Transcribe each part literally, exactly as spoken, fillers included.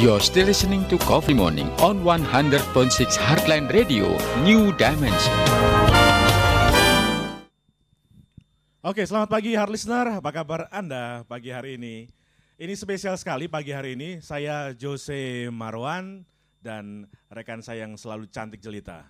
You're still listening to Coffee Morning on one hundred point six Heartline Radio, New Dimension. Oke, selamat pagi Heart Listener. Apa kabar Anda pagi hari ini? Ini spesial sekali pagi hari ini. Saya Jose Marwan dan rekan saya yang selalu cantik jelita.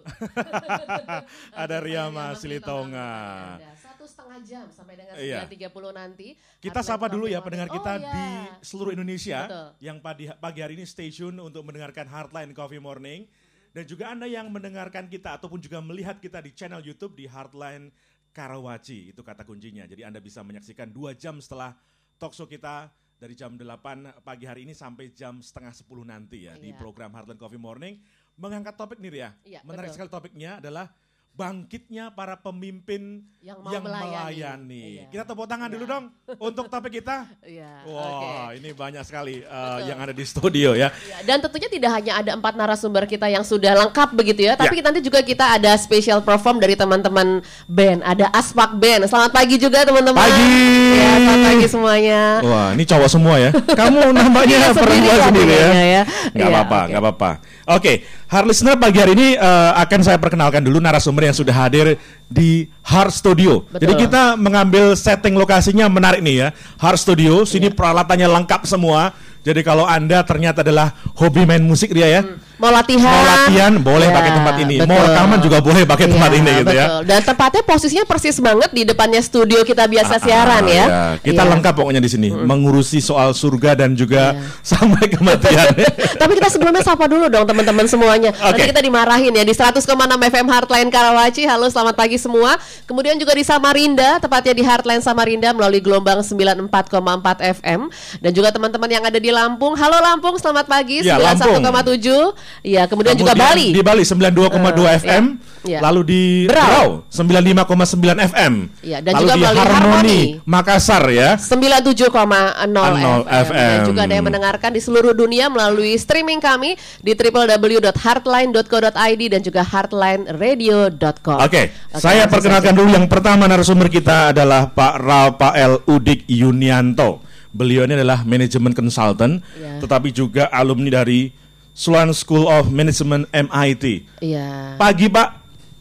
Ada Riyama Silitonga. Satu setengah jam sampai dengan iya. sembilan tiga puluh nanti. Kita sapa dulu ya pendengar kita oh, di iya. seluruh Indonesia. Betul. Yang pagi, pagi hari ini stay tune untuk mendengarkan Heartline Coffee Morning. Dan juga Anda yang mendengarkan kita ataupun juga melihat kita di channel YouTube di Heartline Karawaci. Itu kata kuncinya. Jadi Anda bisa menyaksikan dua jam setelah talkshow kita dari jam delapan pagi hari ini sampai jam setengah sepuluh nanti ya. Iya. Di program Heartline Coffee Morning. Mengangkat topik nih ya, ya menarik betul. Sekali topiknya adalah bangkitnya para pemimpin yang, mau yang melayani. melayani. Iya. Kita tepuk tangan iya. dulu dong untuk topik kita. Iya. Wah, okay. Ini banyak sekali uh, yang ada di studio ya. Iya. Dan tentunya tidak hanya ada empat narasumber kita yang sudah lengkap begitu ya, tapi ya. Nanti juga kita ada special perform dari teman-teman band. Ada Aspak Band. Selamat pagi juga teman-teman. Pagi. Ya, selamat pagi semuanya. Wah, ini cowok semua ya. Kamu nampaknya perempuan sendiri ya. ya. Gak apa-apa, ya, okay. gak apa-apa. Oke, okay. Heart Listener pagi hari ini uh, akan saya perkenalkan dulu narasumber yang sudah hadir di Heart Studio. Betul. Jadi kita mengambil setting lokasinya menarik nih ya. Heart Studio, sini yeah. peralatannya lengkap semua. Jadi kalau Anda ternyata adalah hobi main musik dia ya. Hmm. Mau latihan. Mau latihan boleh ya, pakai tempat ini. Betul. Mau rekaman juga boleh pakai tempat ya, ini gitu betul. ya. Dan tempatnya posisinya persis banget di depannya studio kita biasa ah, siaran ya. ya. Kita ya. lengkap pokoknya di sini, hmm. mengurusi soal surga dan juga ya. sampai kematian. Tapi kita sebelumnya sapa dulu dong teman-teman semuanya. Okay. Nanti kita dimarahin ya di seratus koma enam F M Heartline Karawaci. Halo, selamat pagi semua. Kemudian juga di Samarinda, tepatnya di Heartline Samarinda melalui gelombang sembilan puluh empat koma empat F M. Dan juga teman-teman yang ada di Lampung. Halo Lampung, selamat pagi. Ya, sembilan puluh satu koma tujuh. Iya, kemudian, kemudian juga Bali. Di Bali sembilan puluh dua koma dua uh, F M. Ya. Ya. Lalu di Berau sembilan puluh lima koma sembilan F M. Ya, dan lalu juga di Harmoni, Harmoni Makassar ya sembilan puluh tujuh koma nol F M. Dan juga ada yang mendengarkan di seluruh dunia melalui streaming kami di w w w dot heartline dot co dot i d dan juga heartline radio dot com. Oke, okay. okay, saya perkenalkan dulu yang pertama narasumber kita adalah Pak Rafael Udik Yunianto. Beliau ini adalah manajemen consultant, ya. tetapi juga alumni dari Sloan School of Management M I T. Iya. Pagi Pak.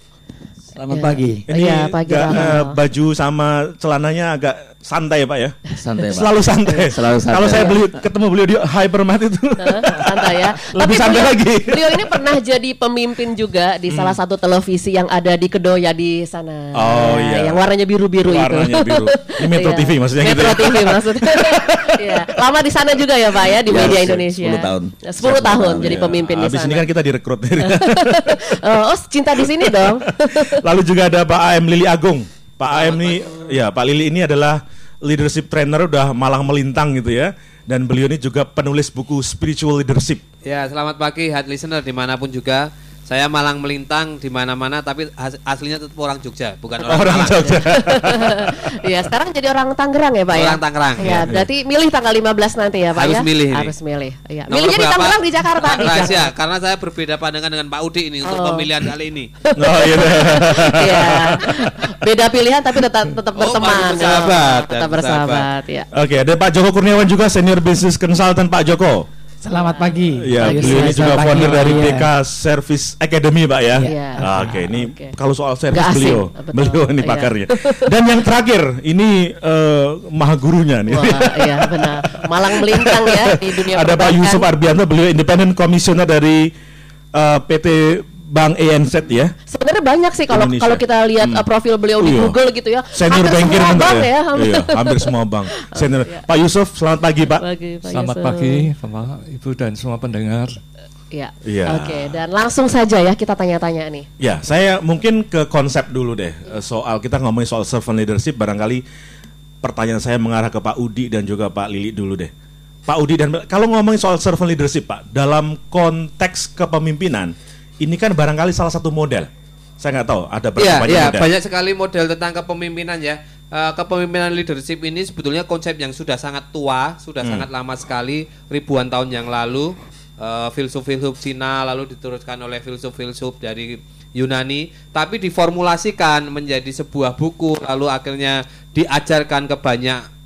Selamat ya. pagi. Ini ya, pagi gak, uh, baju sama celananya agak santai ya Pak ya? Santai Pak. Selalu santai. Selalu santai. Kalau saya beli, ketemu beliau di Hypermart itu santai ya. Lebih Tapi santai beliau, lagi. Beliau ini pernah jadi pemimpin juga di hmm. salah satu televisi yang ada di Kedoya di sana. Oh iya. Yang warnanya biru-biru itu. Warnanya biru. Ini Metro T V maksudnya Metro gitu. Metro T V maksudnya. Iya. Lama di sana juga ya Pak ya di ya, media Indonesia. sepuluh tahun. sepuluh tahun jadi ya. pemimpin di sana. Habis ini kan kita direkrut. Oh, cinta di sini dong. Lalu juga ada Pak A M Lili Agung. Pak A M ini, ya Pak Lili ini adalah leadership trainer, udah malang melintang gitu ya. Dan beliau ini juga penulis buku Spiritual Leadership. Ya, selamat pagi Heart Listener dimanapun juga. Saya malang melintang di mana-mana, tapi aslinya tetap orang Jogja, bukan orang, orang Jogja. Iya, sekarang jadi orang Tangerang ya Pak ya? Orang Tangerang. Ya, ya, berarti milih tanggal lima belas nanti ya Pak Harus ya? milih ini. Harus milih. Iya. Milihnya di Tangerang, di Jakarta. Di Jakarta. Karena saya berbeda pandangan dengan Pak Udi ini oh. untuk pemilihan kali ini. Oh iya. Iya. Beda pilihan tapi tetap tetap oh, berteman. Bersahabat. Tetap bersahabat ya. Oke, ada Pak Joko Kurniawan juga senior business consultant. Pak Joko. Selamat pagi. Ya, beliau ini juga founder dari D K Service Academy, Pak ya. ya. Nah, Oke, ini okay. kalau soal service Gak beliau, asing. beliau ini pakarnya. Dan yang terakhir, ini uh, maha gurunya nih. Wah, iya benar. Malang melintang ya di dunia ada perbankan. Pak Yusuf Arbianto, beliau independent komisioner dari uh, P T Bank E N Z ya. Sebenarnya banyak sih kalau kalau kita lihat hmm. uh, profil beliau di iya. Google gitu ya. Senior banker semua bank ya. ya. Hampir. Iya, hampir semua bank. Senior. Iya. Pak Yusuf, selamat pagi Pak. Pagi, Pak selamat Yusuf. pagi Bapak, Ibu dan semua pendengar. Ya. ya. Oke, okay, dan langsung saja ya kita tanya-tanya nih. Ya, saya mungkin ke konsep dulu deh. Soal kita ngomongin soal servant leadership, barangkali pertanyaan saya mengarah ke Pak Udi dan juga Pak Lili dulu deh. Pak Udi dan kalau ngomongin soal servant leadership Pak, dalam konteks kepemimpinan, ini kan barangkali salah satu model. Saya nggak tahu ada berapa ya, banyak ya, model. Banyak sekali model tentang kepemimpinan ya. Uh, kepemimpinan leadership ini sebetulnya konsep yang sudah sangat tua, sudah hmm. sangat lama sekali, ribuan tahun yang lalu. Uh, filsuf-filsuf Cina lalu diteruskan oleh filsuf-filsuf dari Yunani, tapi diformulasikan menjadi sebuah buku lalu akhirnya diajarkan ke banyak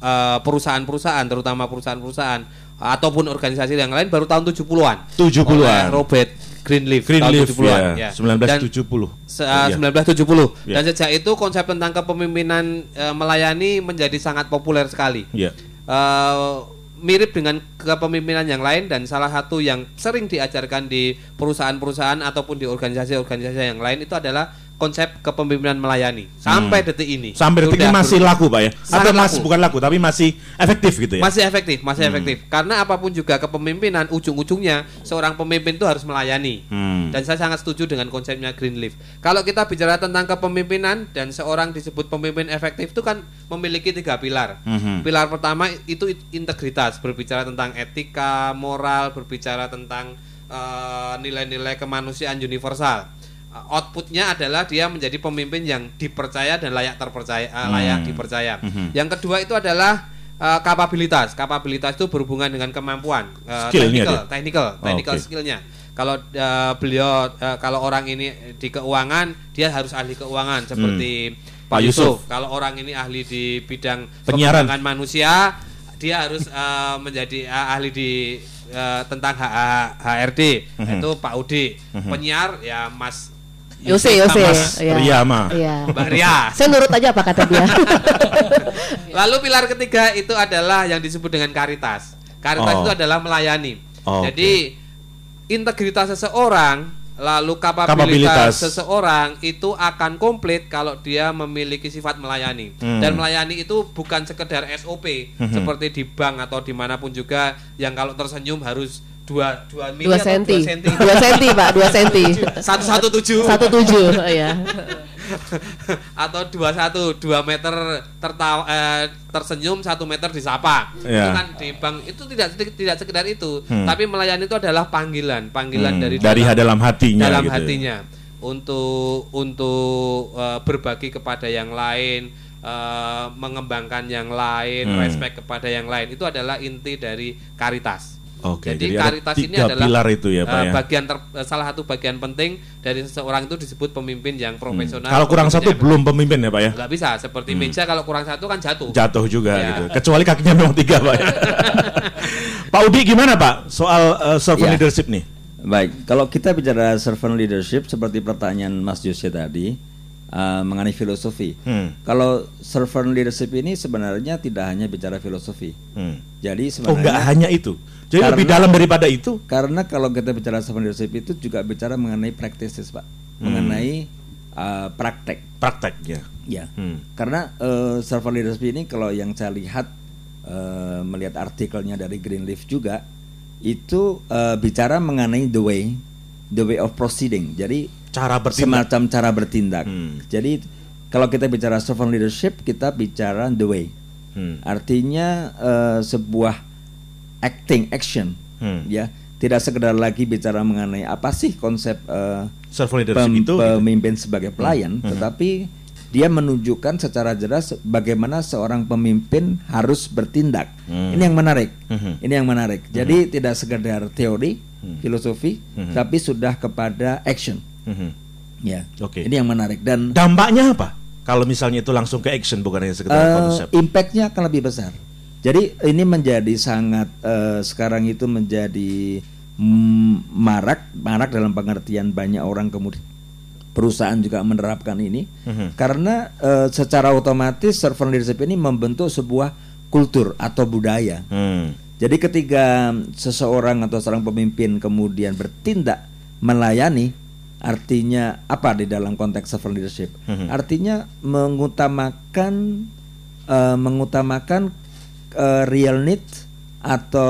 uh, perusahaan-perusahaan, terutama perusahaan-perusahaan ataupun organisasi yang lain baru tahun tujuh puluhan. tujuh puluhan. Oleh Robert Greenleaf, Greenleaf tahun tujuh puluhan. ya, Ya. sembilan belas tujuh puluh. Dan, se- uh, sembilan belas tujuh puluh. Ya. Dan sejak itu konsep tentang kepemimpinan uh, melayani menjadi sangat populer sekali. Ya. Uh, mirip dengan kepemimpinan yang lain dan salah satu yang sering diajarkan di perusahaan-perusahaan ataupun di organisasi-organisasi yang lain itu adalah konsep kepemimpinan melayani sampai Hmm. detik ini. Sampai detik ini Sudah masih ber- laku Pak ya? Sangat Atau masih laku. bukan laku tapi masih efektif gitu ya? Masih efektif, masih Hmm. efektif. Karena apapun juga kepemimpinan ujung-ujungnya seorang pemimpin itu harus melayani. Hmm. Dan saya sangat setuju dengan konsepnya Greenleaf. Kalau kita bicara tentang kepemimpinan dan seorang disebut pemimpin efektif itu kan memiliki tiga pilar. Mhm. Pilar pertama itu integritas, berbicara tentang etika, moral, berbicara tentang eh, nilai-nilai kemanusiaan universal. Outputnya adalah dia menjadi pemimpin yang dipercaya dan layak terpercaya, eh, layak Hmm. dipercaya. Mhm. Yang kedua itu adalah uh, kapabilitas. Kapabilitas itu berhubungan dengan kemampuan, uh, Skill ini technical, ada? technical, Oh, technical oke. skillnya. Kalau uh, beliau, uh, kalau orang ini di keuangan, dia harus ahli keuangan seperti Pak Pak Yusuf. Yusuf. Kalau orang ini ahli di bidang Penyiaran. pengembangan manusia, dia harus uh, menjadi uh, ahli di uh, tentang H R D, Mhm. itu Pak Udi. Mhm. Penyiar ya Mas Yose, Yose. Mas Iya. Riyama. Iya. Mbak Ria. Saya nurut aja apa kata dia. Lalu pilar ketiga itu adalah yang disebut dengan karitas. Karitas Oh. itu adalah melayani. Oh, Jadi integritas seseorang, lalu kapabilitas, Kapabilitas. seseorang itu akan komplit kalau dia memiliki sifat melayani. Hmm. Dan melayani itu bukan sekedar S O P Mhm. seperti di bank atau dimanapun juga yang kalau tersenyum harus dua dua mili Dua atau senti. dua senti. Dua senti, Pak. Dua senti. Satu satu tujuh. Satu tujuh. Ya. Atau dua satu dua meter tertawa eh, tersenyum satu meter disapa. Ya. Itu kan di bank itu tidak tidak sekedar itu, Hmm. tapi melayani itu adalah panggilan, panggilan Hmm, dari dari dalam hatinya dalam gitu ya. hatinya untuk untuk eh, berbagi kepada yang lain, eh, mengembangkan yang lain, Hmm. respect kepada yang lain. Itu adalah inti dari karitas. Oke, Jadi, jadi ada karitas ini tiga adalah pilar itu ya, Pak, eh, ya? bagian ter- eh, salah satu bagian penting dari seseorang itu disebut pemimpin yang profesional. Kalau kurang pemimpin satu yang belum pemimpin ya Pak ya? nggak bisa, seperti meja kalau kurang satu kan jatuh. Jatuh juga Ya. gitu. Kecuali kakinya memang tiga Pak ya. Pak Udi gimana Pak soal uh, servant Ya. leadership nih? Baik, kalau kita bicara servant leadership seperti pertanyaan Mas Jose tadi uh, mengenai filosofi. Hmm. Kalau servant leadership ini sebenarnya tidak hanya bicara filosofi. Hmm. Jadi Oh nggak sebenarnya hanya itu. Jadi Karena- lebih dalam daripada itu. karena kalau kita bicara servant leadership itu juga bicara mengenai practices, Pak. Hmm. Mengenai uh, praktek. Prakteknya. Ya. Hmm. Karena uh, servant leadership ini kalau yang saya lihat uh, melihat artikelnya dari Greenleaf juga itu uh, bicara mengenai the way the way of proceeding. Jadi Cara bertindak. semacam cara bertindak. Hmm. Jadi kalau kita bicara servant leadership kita bicara the way. Hmm. Artinya uh, sebuah acting action, Hmm. ya. Tidak sekedar lagi bicara mengenai apa sih konsep uh, Servant leadership pem- itu. gitu. pemimpin sebagai pelayan, Hmm. tetapi dia menunjukkan secara jelas bagaimana seorang pemimpin harus bertindak. Hmm. Ini yang menarik. Hmm. Ini yang menarik. Jadi tidak sekedar teori, filosofi, Hmm. tapi sudah kepada action. Mhm. Ya. Oke. Ini yang menarik dan Dampaknya apa? Kalau misalnya itu langsung ke action bukan hanya sekedar eh, konsep. impact-nya akan lebih besar. Jadi ini menjadi sangat eh, sekarang itu menjadi mm, marak, marak dalam pengertian banyak orang kemudian perusahaan juga menerapkan ini Mhm. karena eh, secara otomatis servant leadership ini membentuk sebuah kultur atau budaya. Hmm. Jadi ketika seseorang atau seorang pemimpin kemudian bertindak melayani, artinya apa di dalam konteks servant leadership? Mhm. Artinya mengutamakan eh, mengutamakan eh, real need atau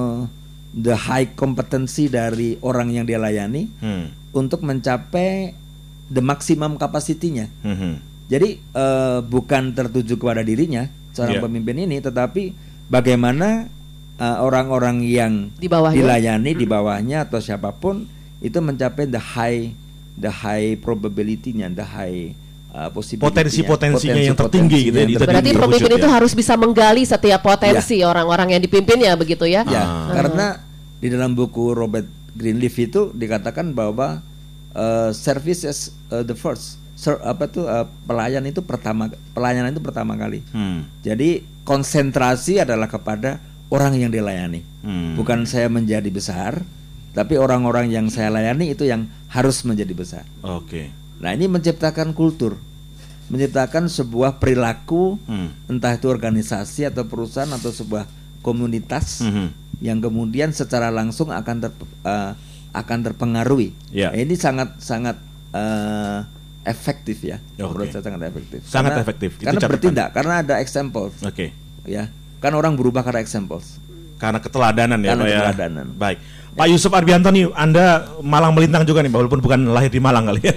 the high kompetensi dari orang yang dia layani Hmm. untuk mencapai the maximum kapasitinya. Mhm. Jadi eh, bukan tertuju kepada dirinya seorang Iya. pemimpin ini, tetapi bagaimana eh, orang-orang yang Di bawahnya. dilayani di bawahnya atau siapapun itu mencapai the high the high probability-nya, the high uh, possibility-nya. Potensi-potensinya yang Potensi-potensinya tertinggi gitu ya, yang di- Berarti tertinggi. terwujud pemimpin ya. itu harus bisa menggali setiap potensi orang-orang yang dipimpinnya begitu ya. Ya, Ah. karena di dalam buku Robert Greenleaf itu dikatakan bahwa uh, service is uh, the first, ser, apa tuh uh, pelayan itu pertama pelayanan itu pertama kali. Hmm. Jadi konsentrasi adalah kepada orang yang dilayani. Hmm. Bukan saya menjadi besar, tapi orang-orang yang saya layani itu yang harus menjadi besar. Oke. Nah, ini menciptakan kultur, menciptakan sebuah perilaku, Hmm. entah itu organisasi atau perusahaan atau sebuah komunitas Mhm. yang kemudian secara langsung akan ter, uh, akan terpengaruhi. Ya. Nah, ini sangat sangat uh, efektif ya. Oke. Menurut saya sangat efektif. Sangat Karena- efektif. Itu Karena catatan. bertindak, karena ada example, Oke. ya. Kan orang berubah karena example. Karena keteladanan ya, Karena Pak ya. keteladanan. Baik. Pak Yusuf Arbianto nih, Anda Malang melintang juga nih, walaupun bukan lahir di Malang kali ya.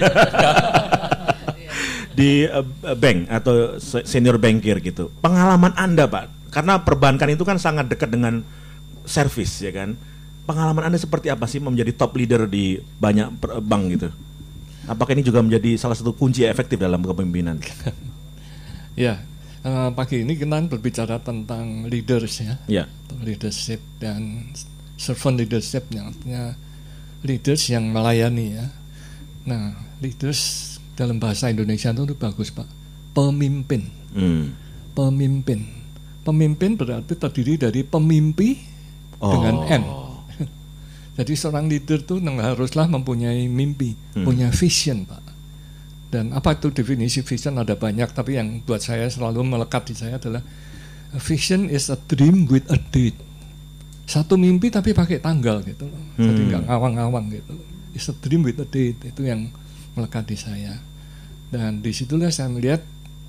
Di uh, bank atau se- senior bankir gitu. Pengalaman Anda, Pak, karena perbankan itu kan sangat dekat dengan service ya kan. Pengalaman Anda seperti apa sih menjadi top leader di banyak per- bank gitu? Apakah ini juga menjadi salah satu kunci efektif dalam kepemimpinan? Ya, eh, pagi ini kita berbicara tentang leaders ya, Ya. leadership dan servant leadership, yang artinya leaders yang melayani ya. Nah, leaders dalam bahasa Indonesia itu bagus Pak, pemimpin, Hmm. pemimpin, pemimpin berarti terdiri dari pemimpi Oh. dengan N. Jadi seorang leader itu haruslah mempunyai mimpi, Hmm. punya vision Pak. Dan apa itu definisi vision, ada banyak, tapi yang buat saya selalu melekat di saya adalah a vision is a dream with a date. Satu mimpi tapi pakai tanggal gitu loh. Jadi Hmm. nggak ngawang-ngawang gitu. It's a dream with a date, itu yang melekat di saya. Dan disitulah saya melihat,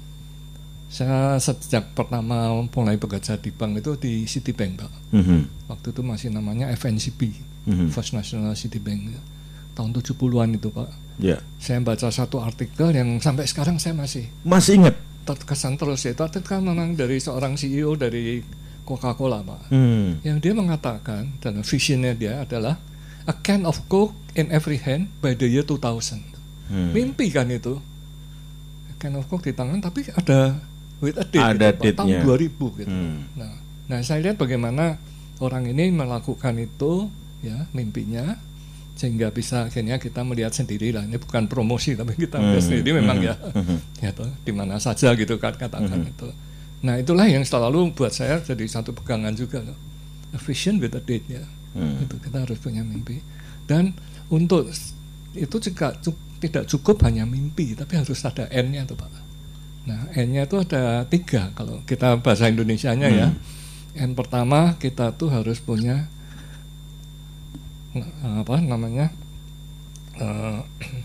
saya sejak pertama mulai bekerja di bank itu di Citibank Pak. Mhm. Waktu itu masih namanya F N C B, Mhm. First National Citibank, tahun tujuh puluhan itu Pak. Ya. Saya baca satu artikel yang sampai sekarang saya masih Masih ingat? terkesan terus, itu artikel memang dari seorang C E O dari Coca-Cola Pak, Hmm. yang dia mengatakan dan visionnya dia adalah a can of Coke in every hand by the year two thousand. Hmm. Mimpi kan itu, a can of Coke di tangan tapi ada with a date, Ada gitu, Pak, tahun date-nya. dua ribu gitu. Hmm. Nah, nah saya lihat bagaimana orang ini melakukan itu ya, mimpinya, sehingga bisa akhirnya kita melihat sendiri lah, ini bukan promosi tapi kita melihat Hmm. sendiri memang Hmm. ya, ya toh, di mana saja gitu kan katakan Hmm. itu. Nah itulah yang selalu buat saya jadi satu pegangan juga loh, a vision with a date ya. Hmm. Itu kita harus punya mimpi, dan untuk itu juga cu- tidak cukup hanya mimpi, tapi harus ada N-nya tuh Pak. Nah N-nya itu ada tiga kalau kita bahasa Indonesianya ya. N pertama kita tuh harus punya nah, apa namanya eh,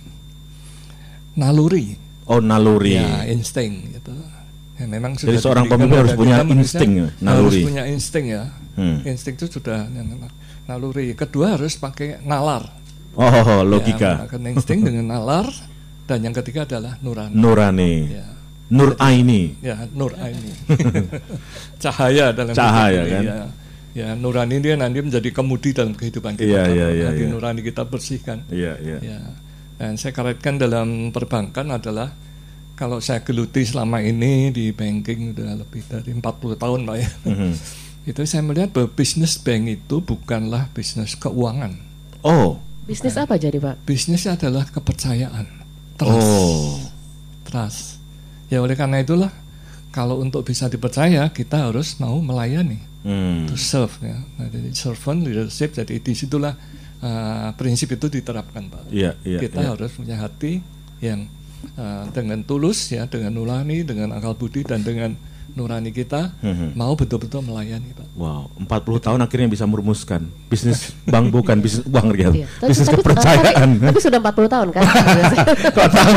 naluri, Oh, naluri. ya insting gitu. Ya, memang sudah Jadi seorang diberikan pemimpin harus pada punya kita manusia, insting ya, naluri. Harus punya insting ya. Hmm. Insting itu sudah naluri. Kedua harus pakai nalar. Oh, Ya, logika. menggunakan insting dengan nalar. Dan yang ketiga adalah nurani. Nurani. Ya, Nur Aini. ya nur aini. Cahaya dalam Cahaya, hidup ini, kan? Ya. Ya, nurani dia nanti menjadi kemudi dalam kehidupan kita. Iya, iya, Kalau iya, hati iya. nurani kita bersihkan. Iya, iya. Ya. Dan saya karetkan dalam perbankan adalah, kalau saya geluti selama ini di banking sudah lebih dari empat puluh tahun Pak ya. Mhm. Itu saya melihat bahwa bisnis bank itu bukanlah bisnis keuangan. Oh. Bisnis apa jadi Pak? Bisnisnya adalah kepercayaan, trust. Oh. Trust. Ya oleh karena itulah, kalau untuk bisa dipercaya kita harus mau melayani, Hmm. to serve ya. Nah, jadi servant leadership, jadi disitulah uh, prinsip itu diterapkan Pak. Iya, iya. Kita iya. harus punya hati yang uh, dengan tulus ya, dengan nurani, dengan akal budi dan dengan nurani kita Mhm. mau betul-betul melayani Pak. Wow, empat puluh tahun akhirnya bisa merumuskan bisnis bank bukan bisnis uang Rian. Iya. Tapi- Bisnis tapi- kepercayaan. Tapi, tapi sudah empat puluh tahun kan? Kok tahu?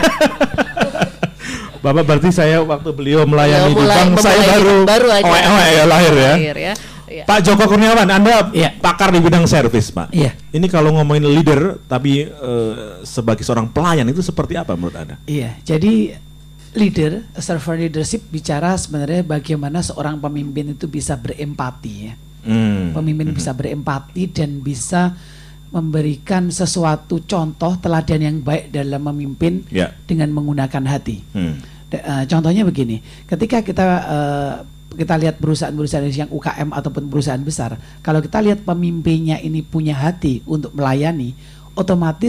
Bapak berarti saya waktu beliau melayani Beliau di mulai- bank saya memulai baru baru aja. oe oe ya lahir ya. Lahir ya. Iya. Pak Joko Kurniawan, Anda Iya. pakar di bidang servis, Pak. Iya. Ini kalau ngomongin leader tapi eh, sebagai seorang pelayan itu seperti apa menurut Anda? Iya, jadi leader, servant leadership bicara sebenarnya bagaimana seorang pemimpin itu bisa berempati ya. Hmm. Pemimpin bisa berempati dan bisa memberikan sesuatu contoh teladan yang baik dalam memimpin Ya. dengan menggunakan hati. Hmm. D- eh, contohnya begini, ketika kita eh, kita lihat perusahaan-perusahaan yang U K M ataupun perusahaan besar, kalau kita lihat pemimpinnya ini punya hati untuk melayani, otomatis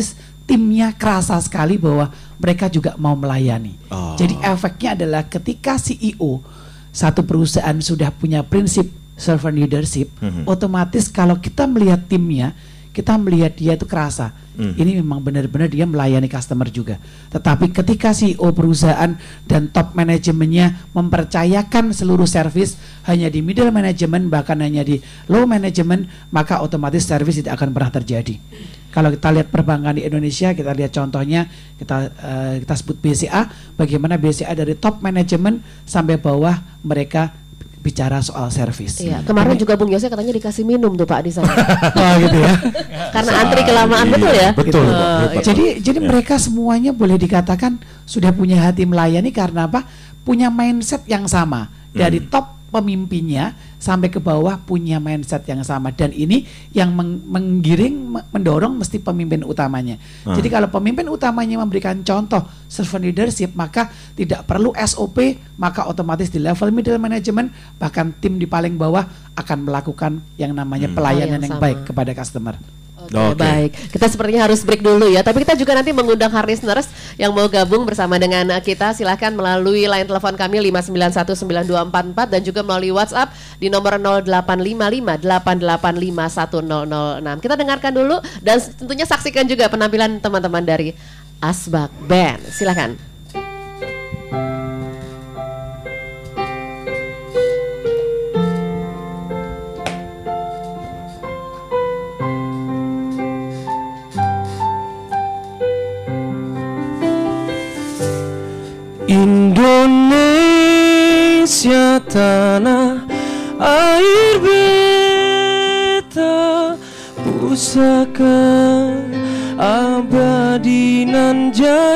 timnya kerasa sekali bahwa mereka juga mau melayani. Oh. Jadi efeknya adalah ketika C E O satu perusahaan sudah punya prinsip servant leadership, Mhm. otomatis kalau kita melihat timnya, kita melihat dia itu kerasa. Mhm. Ini memang benar-benar dia melayani customer juga. Tetapi ketika C E O perusahaan dan top manajemennya mempercayakan seluruh service hanya di middle management, bahkan hanya di low management, maka otomatis service tidak akan pernah terjadi. Kalau kita lihat perbankan di Indonesia, kita lihat contohnya, kita uh, kita sebut B C A, bagaimana B C A dari top manajemen sampai bawah mereka bicara soal service. Iya, kemarin juga Bung Yose katanya dikasih minum tuh Pak di sana. Oh gitu ya. Karena antri kelamaan, Iya, betul ya? betul, Gitu. Pak. Eh, Hebat. Jadi jadi mereka semuanya boleh dikatakan sudah punya hati melayani karena apa? Punya mindset yang sama. Dari top pemimpinnya sampai ke bawah punya mindset yang sama, dan ini yang meng- menggiring me- mendorong mesti pemimpin utamanya. Ah. Jadi kalau pemimpin utamanya memberikan contoh servant leadership, maka tidak perlu S O P, maka otomatis di level middle management bahkan tim di paling bawah akan melakukan yang namanya Hmm. pelayanan Hal yang yang sama. baik kepada customer. Oke, Oke. baik. Kita sepertinya harus break dulu ya. Tapi kita juga nanti mengundang hard listeners yang mau gabung bersama dengan uh, kita. Silahkan melalui line telepon kami lima sembilan satu sembilan dua empat empat dan juga melalui WhatsApp di nomor nol delapan lima lima delapan delapan lima satu nol nol enam. Kita dengarkan dulu dan tentunya saksikan juga penampilan teman-teman dari Asbak Band. Silahkan. Indonesia tanah air beta, pusaka abadi nan jaya.